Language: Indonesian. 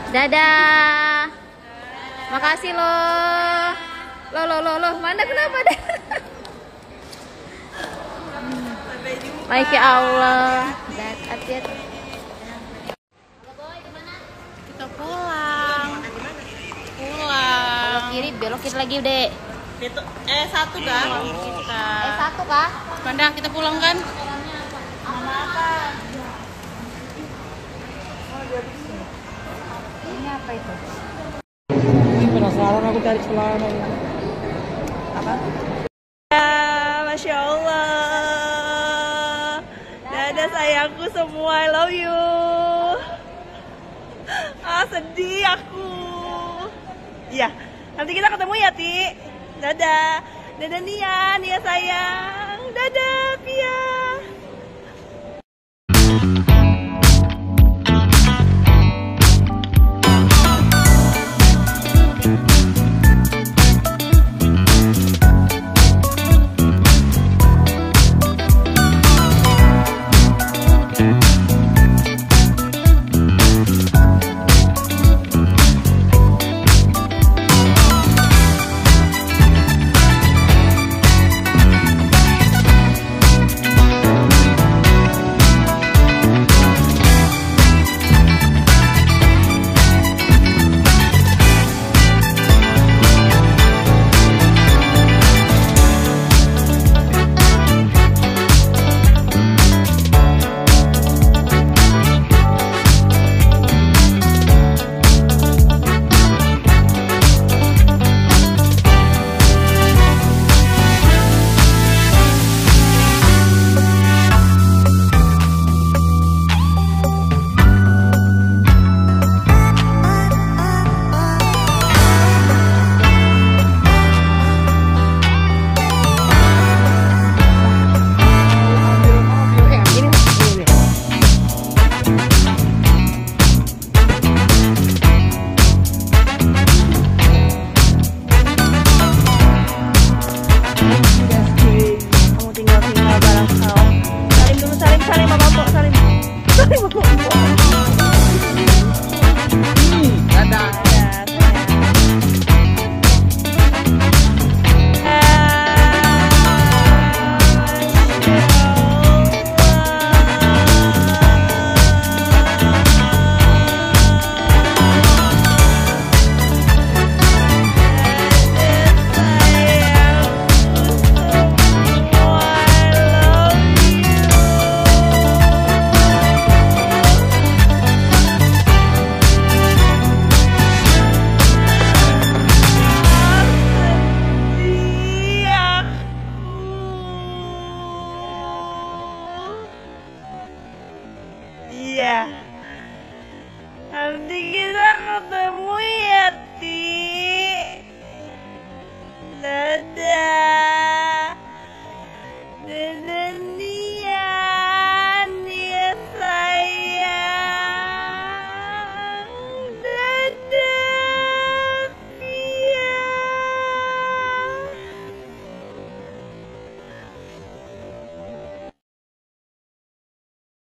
Dadah. Makasih loh. Loh. Mana kenapa deh? Baik ya Allah. Hati-hati. Kita pulang. Belok kiri, belokin lagi, Dek. Itu satu kan? Kita. Satu kah? Pandang kita pulang kan? Mama apa? Ini apa itu? Ini penasaran aku cari celana. Apa? Ya, Masya Allah. Dadah sayangku semua, I love you. Sedih aku. Iya, nanti kita ketemu ya, Ti. Dadah. Dadah Nia sayang. Dadah, Pia. Iya. Nanti kita ketemu ya, Ti. Dadah.